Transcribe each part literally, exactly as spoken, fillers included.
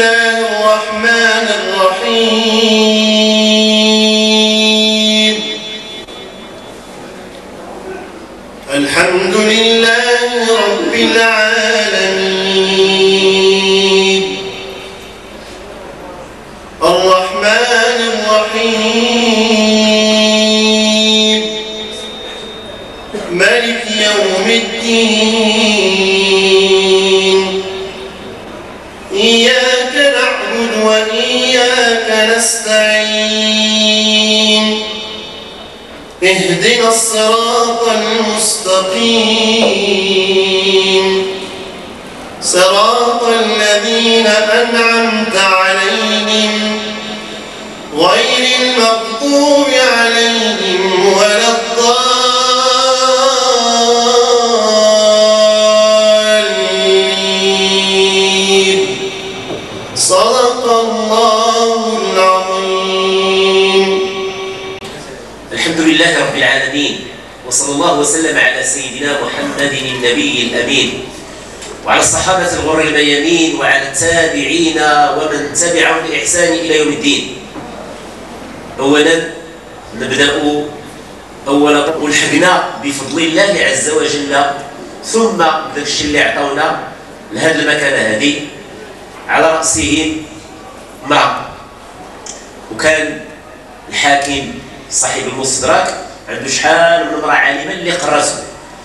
الله الرحمن الرحيم. الحمد لله رب العالمين الرحمن الرحيم مالك يوم الدين. إياك نعبد وإياك نستعين. اهدنا الصراط المستقيم صراط الذين أنعمت عليهم غير المغضوب عليهم ولا الضالين. صدق الله العظيم. الحمد لله رب العالمين، وصلى الله وسلم على سيدنا محمد النبي الأمين وعلى الصحابة الغر الميامين وعلى التابعين ومن تبعهم بإحسان إلى يوم الدين. أولا نبدأ أولا ولحقنا بفضل الله عز وجل ثم ذاك الشيء اللي عطاونا لهذه المكانة هذه على رأسهم امرأة، وكان الحاكم صاحب المستدرك عنده شحال من امرأة عالمة اللي قراته،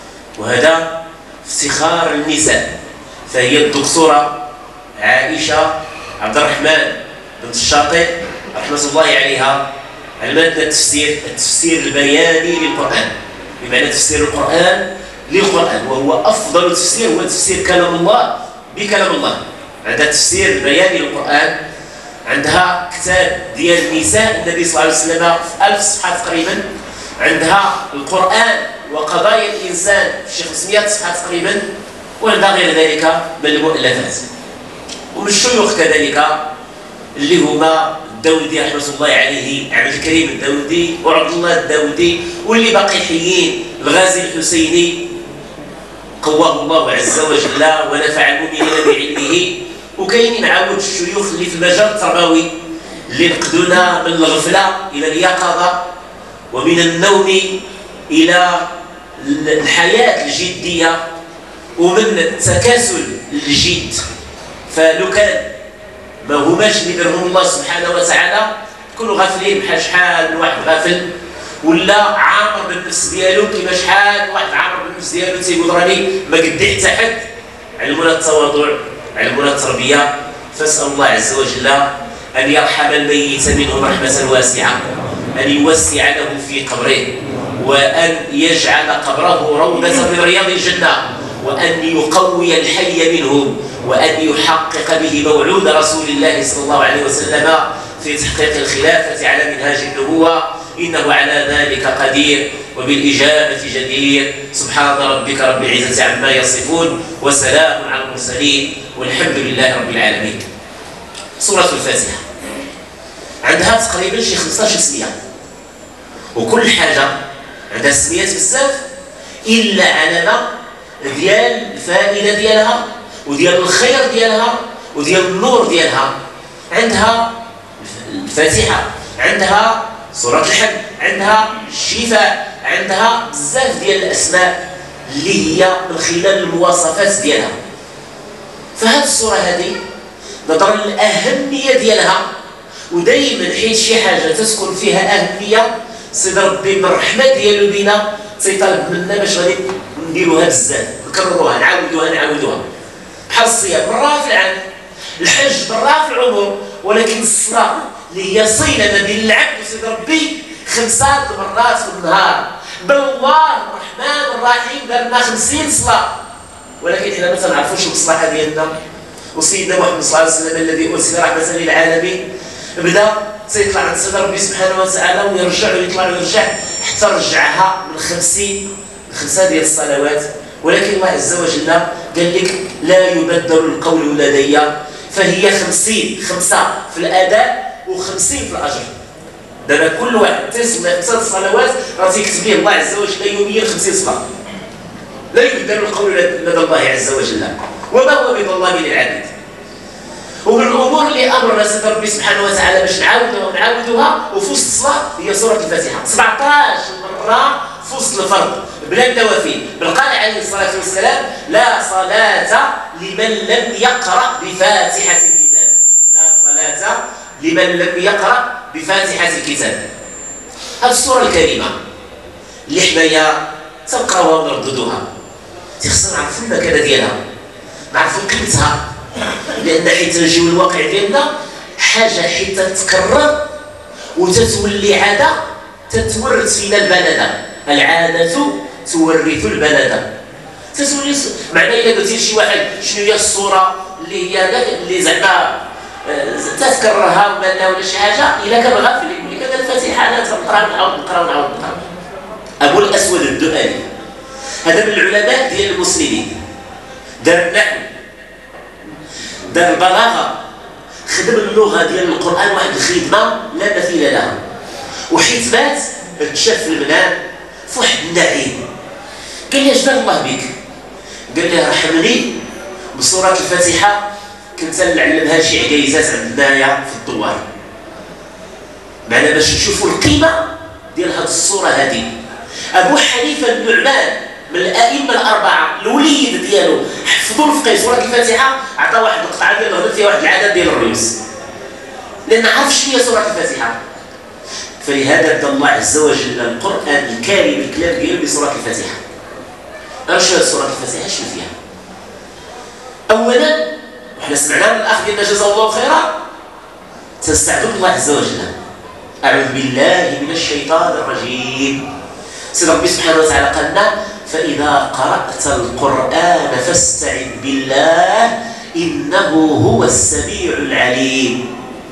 وهذا افتخار النساء. فهي الدكتورة عائشة عبد الرحمن بنت الشاطئ رحمة الله عليها علمتنا التفسير التفسير البياني للقرآن، بمعنى تفسير القرآن للقرآن، وهو أفضل تفسير هو تفسير كلام الله بكلام الله. عندها تفسير البياني للقرآن، عندها كتاب ديال نساء النبي صلى الله عليه وسلم في ألف صفحة تقريبا، عندها القرآن وقضايا الإنسان في شي خمسمائة صفحة تقريبا، وعندها غير ذلك من المؤلفات. ومن الشيوخ كذلك اللي هما الداودي رحمة الله عليه، عبد الكريم الداودي وعبد الله الداودي، واللي باقي حيين الغازي الحسيني قواه الله عز وجل ونفع المؤمنين بعلمه. وكاينين عاود الشيوخ اللي في المجال التربوي اللي نقدونا من الغفلة إلى اليقظة ومن النوم إلى الحياة الجدية ومن التكاسل للجد. فلو كان ما هماش اللي دارهم الله سبحانه وتعالى تكونوا غافلين بحال شحال من واحد غافل ولا عامر بالنفس ديالو، كيما شحال واحد عامر بالنفس ديالو تيقول راني ما قدي حتى حد. علمونا التواضع، علمونا التربية. فاسأل الله عز وجل أن يرحم الميت منهم رحمة واسعة، أن يوسع له في قبره، وأن يجعل قبره روضة من رياض الجنة، وأن يقوي الحي منهم، وأن يحقق به موعود رسول الله صلى الله عليه وسلم في تحقيق الخلافة على منهاج النبوة، إنه على ذلك قدير وبالإجابة جدير. سبحان ربك رب العزة عما يصفون وسلام على المرسلين والحمد لله رب العالمين. سورة الفاتحة عندها تقريبا شي خمسطاش سمية، وكل حاجة عندها سميات بزاف إلا علامة ديال الفائدة ديالها وديال الخير ديالها وديال النور ديالها. عندها الفاتحة، عندها سورة الحج، عندها الشفاء، عندها بزاف ديال الأسماء اللي هي من خلال المواصفات ديالها. فهاد السورة هذه نظرا للأهمية ديالها، ودايما حيت شي حاجة تسكن فيها أهمية سيد ربي من الرحمة ديالو بينا تيطالب منا باش غادي نديروها بزاف، نكرروها نعاودوها نعاودوها. بحال الصيام مرة في العام، الحج مرة في العمر، ولكن الصلاة اللي هي صلة ما بين العبد وسيد ربي خمسة مرات في النهار. بل الله الرحمن الرحيم دار لنا خمسين صلاة، ولكن حنا ما تنعرفوش المصلحة ديالنا. وسيدنا محمد صلى الله عليه وسلم الذي أرسل رحمة للعالمين بدا تيطلع عند سيد ربي سبحانه وتعالى ويرجع ويطلع ويرجع حتى رجعها من خمسين خمسة ديال الصلوات. ولكن الله عز وجل قال لك لا يبدل القول لدي، فهي خمسين، خمسة في الأداء وخمسين في الأجر. دابا كل واحد تيصلي خمسة الصلوات راه تيكتب ليه الله عز وجل يوميا خمسين صلاة. لا يبدل القول لدى الله عز وجل وما هو بظلام للعبيد. ومن الامور اللي امرنا سيد ربي سبحانه وتعالى باش نعاودوها ونعاودوها وفي وسط الصلاه هي سوره الفاتحه سبعطاش مره في وسط الفرض بلا النوافل. بل قال عليه الصلاه والسلام: لا صلاه لمن لم يقرا بفاتحه الكتاب. لا صلاه لمن لم يقرا بفاتحه الكتاب. هذه السوره الكريمه اللي حنايا تنقراوها ونرددوها خصنا نعرفوا المكانه ديالها، نعرفوا قيمتها، لان حيت نجيو الواقع ديالنا حاجه حيت تتكرر وتتولي عاده تتورث فينا البلده. العاده تورث البلده. تتولي معنى الا قلتي لشي واحد شنو هي الصوره اللي هي اللي زعما تتكررها ولا ولا شي حاجه، الا كان غافل يقول لك هذا الفاتحه انا تنقرا ونعاود نقرا ونعاود نقرا. ابو الاسود الدؤلي هذا من العلماء ديال المسلمين، دار النحو، دار البلاغه، خدم اللغه ديال القران واحد الخدمه لا مثيل لها. وحيت مات تشاف في المنام في واحد النعيم، قال لي اش دار الله بك؟ قال لي رحمني بسوره الفاتحه كنت نعلمها شي عكايزات عندنايا في الدوار، معنا باش نشوفوا القيمه ديال هذه الصوره هذه. ابو حنيفه النعمان من الائمه الاربعه الوليد ديالو حفظوا الفقه سوره الفاتحه، عطى واحد القطعه ديال الهضره فيها واحد العدد ديال الريوس، لان عرف شنو هي سوره الفاتحه. فلهذا ابدا الله عز وجل القران الكريم الكلام ديالو بسوره الفاتحه. ارشد سوره الفاتحه شنو فيها؟ اولا وحنا سمعنا من الاخ ديالنا جزاه الله خيرا تستعذ الله عز وجل: اعوذ بالله من الشيطان الرجيم. سيد ربي سبحانه وتعالى قال لنا: فإذا قرأت القرآن فاستعذ بالله إنه هو السميع العليم.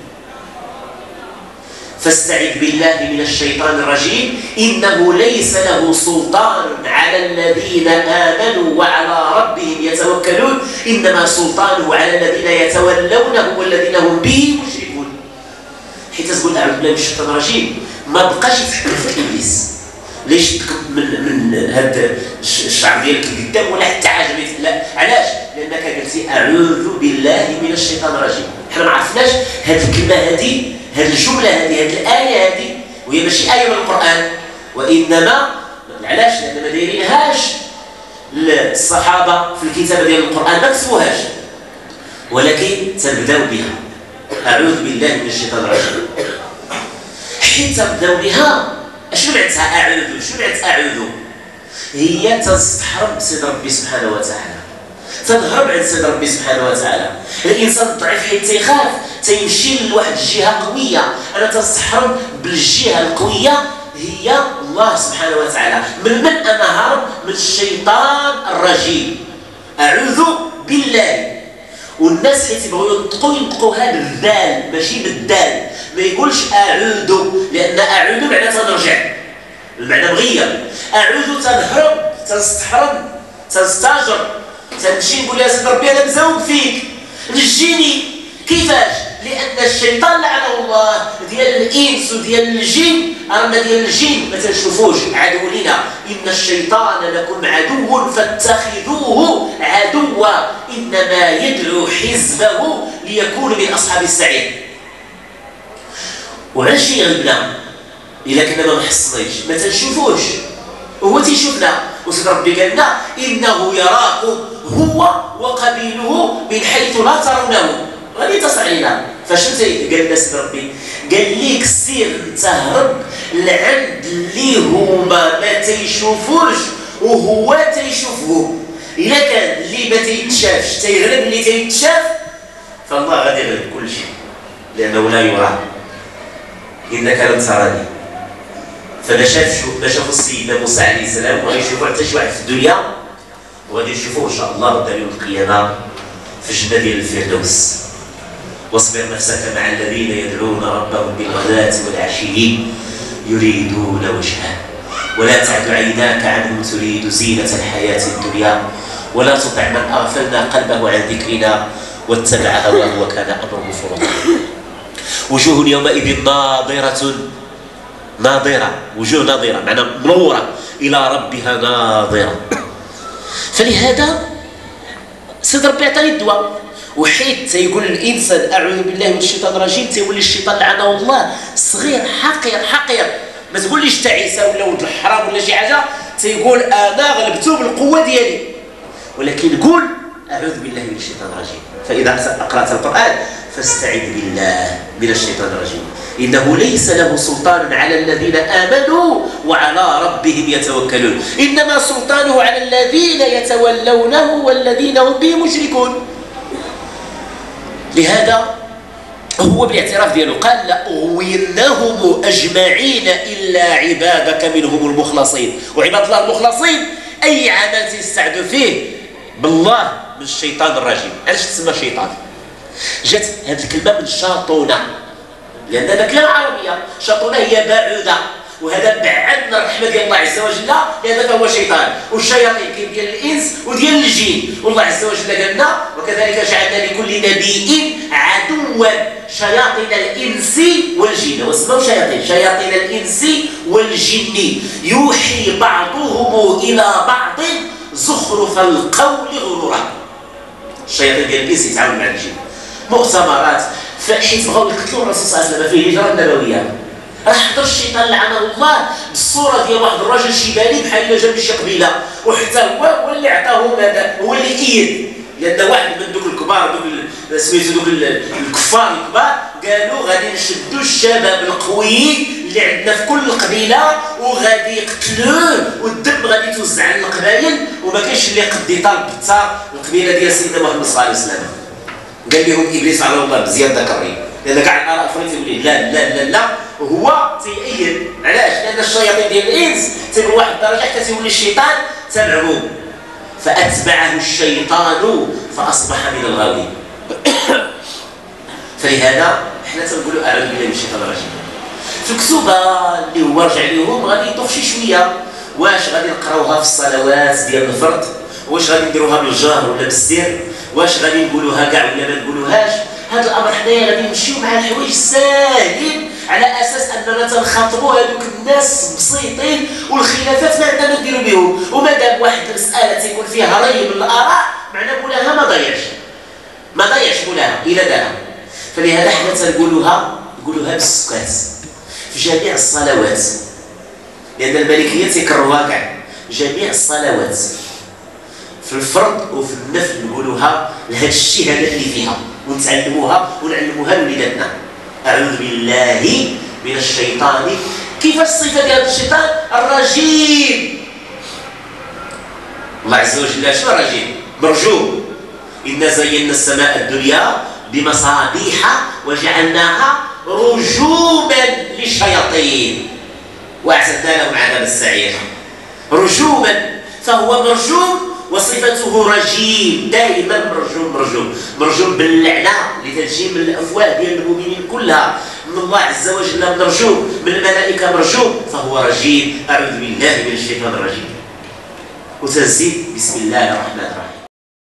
فاستعذ بالله من الشيطان الرجيم إنه ليس له سلطان على الذين آمنوا وعلى ربهم يتوكلون إنما سلطانه على الذين يتولونه والذين هم به مشركون. حيت تقول أعوذ بالله من الشيطان الرجيم ما بقاش يفكر في إبليس ليش من من هذا الشعر ديالك قدام ولا حتى عجبك. لا، علاش؟ لانك قلتي اعوذ بالله من الشيطان الرجيم. حنا ما عرفناش هذه الكلمه هذه، هذه الجمله هذه، هذه الايه هذه، وهي ماشي ايه من القران، وانما علاش؟ لان ما دايرينهاش الصحابه في الكتابه ديال القران، ما كتبوهاش، ولكن تنبداو بها اعوذ بالله من الشيطان الرجيم. حيت تبداو بها شنو معناتها اعوذ؟ شنو معناتها اعوذ؟ هي تستحرم سيد ربي سبحانه وتعالى، تنهرب عند سيد ربي سبحانه وتعالى. الانسان الضعيف حيت تيخاف تيمشي لواحد الجهه قويه، انا تنستحرم بالجهه القويه هي الله سبحانه وتعالى. من من انا هرب؟ من الشيطان الرجيم. اعوذ بالله. والناس حيت يبغوا ينطقوا ينطقوها بالذال ماشي بالدال، ما يقولش اعوذ، لان اعوذ معناتها نرجع، المعنى مغير. اعوذ تنهرب، تنستحرم، تنستاجر، تنمشي نقول يا سيدي ربي انا مزوق فيك نجيني. كيفاش؟ لان الشيطان لعنه الله ديال الانس وديال الجن، رانا ديال الجن ما تنشوفوش عدو لنا. ان الشيطان لكم عدو فاتخذوه عدوا انما يدعو حزبه ليكون من اصحاب السعير. وعلاش يغلبنا؟ الا كنا ما محصنيش ما تنشوفوش وهو تيشوفنا. وسيد ربي قال لنا انه يراكم هو وقبيله من حيث لا ترونه. غادي تصل علينا. فاش قال لنا سيد ربي؟ قال ليك سير تهرب لعند اللي هما ما تيشوفوش وهو تيشوفهم. الا كان اللي ما تيتشافش تيغلب اللي تيتشاف فالله غادي يغلب كل شيء، لانه لا يرى. انك لم تراني. فما شافش ما شافوا السيدنا موسى عليه السلام وغيشوفوا حتى شي واحد في الدنيا، وغادي يشوفوه ان شاء الله غدا يوم القيامه في الجنه ديال الفردوس. واصبر نفسك مع الذين يدعون ربهم بالغداة والعشي يريدون وجهه ولا تعد عيناك عنهم تريد زينة الحياة الدنيا ولا تطع من أغفلنا قلبه عن ذكرنا واتبع هواه وكان أمره فرطا. وجوه يومئذ ناظرة، ناظرة، وجوه ناظرة معنى منورة إلى ربها ناظرة. فلهذا سيد ربي عطاني الدواء وحيت تيقول الانسان اعوذ بالله من الشيطان الرجيم تيولي الشيطان لعنه الله صغير حقير حقير. ما تقوليش تاع عيسى ولا ولد الحرام ولا شي حاجه، تيقول انا غلبته بالقوه ديالي، ولكن قول اعوذ بالله من الشيطان الرجيم. فاذا قرات القران فاستعذ بالله من الشيطان الرجيم انه ليس له سلطان على الذين امنوا وعلى ربهم يتوكلون، انما سلطانه على الذين يتولونه والذين هم به مشركون. لهذا هو بالاعتراف ديالو قال لأغوينهم أجمعين إلا عبادك منهم المخلصين. وعباد الله المخلصين أي عمل تستعدوا فيه بالله من الشيطان الرجيم. علاش تسمى شيطان؟ جات هذه الكلمة من شاطونة، لأن هذا كلمة عربية. شاطونة هي بعودة، وهذا بعدنا الرحمة ديال الله عز وجل، لهذا فهو شيطان. والشياطين كاين ديال الإنس وديال الجن، والله عز وجل قال لنا وكذلك جعلنا لكل نبي عدوا شياطين الإنس والجن. واسمهم شياطين شياطين الإنس والجن يوحي بعضهم إلى بعض زخرف القول غرورا. الشياطين ديال الإنس يتعاملوا مع الجن، مؤتمرات، فحيت بغاو يقتلوا الرسول صلى الله عليه وسلم في الهجرة النبوية، راه حضر الشيطان لعنه الله بالصوره ديال واحد الراجل شيباني بحال الا جا من شي قبيله، وحتى هو هو اللي عطاهم هذا، هو اللي ايد. لان واحد من دوك الكبار دوك سميتو دوك الكفار الكبار قالوا غادي نشدوا الشباب القوي اللي عندنا في كل قبيله وغادي يقتلوه والدم غادي يتوزع على القبائل، وما كاينش اللي قد يطالب حتى القبيله ديال سيدنا محمد صلى الله عليه وسلم. قال لهم ابليس على الله بزياده كريم، لان كاع الاراء الاخرين تيقول لا لا لا لا هو تيأيد. علاش؟ لان الشياطين ديال الانس تيبقى واحد الدرجه حتى تيولي الشيطان تبعهم. فاتبعه الشيطان فاصبح من الغاوين. فلهذا حنا تنقولوا اعوذ بالله من الشيطان الرجيم. في الكتوبه اللي هو رجع لهم غادي يطوف شي شويه، واش غادي نقراوها في الصلوات ديال الفرض، واش غادي نديروها بالجهر ولا بالسر، واش غادي نقولوها كاع ولا ما نقولوهاش. هذا الامر حنايا غادي نمشيو مع الحوايج الساهلين على اساس اننا تنخاطبوا هذوك الناس بسيطين، والخلافات ما عندنا ما نديروا بهم. وما دام واحد المساله تيكون فيها ري من الاراء معناه مولاها ما ضيعش ما ضيعش مولاها الى دارها. فلهذا حنا تنقولوها نقولوها بالسكات في جميع الصلوات، لان المالكيه تيكرروها كاع جميع الصلوات في الفرض وفي النفل نقولوها لهذا الشهاده اللي فيها، ونتعلموها ونعلموها لوليداتنا. اعوذ بالله من الشيطان. كيفاش الصفه ديال الشيطان؟ الرجيم. الله عز وجل شنو الرجيم؟ مرجوم. انا زينا السماء الدنيا بمصابيح وجعلناها رجوما للشياطين واعتدنا لهم عذاب السعير. رجوما، فهو مرجوم وصفته رجيم، دائما مرجوم مرجوم مرجوم باللعنه اللي تجي من الافواه ديال المؤمنين كلها، من الله عز وجل مرجوم، من الملائكه مرجوم، فهو رجيم. اعوذ بالله من الشيطان الرجيم. وتزيد بسم الله الرحمن الرحيم.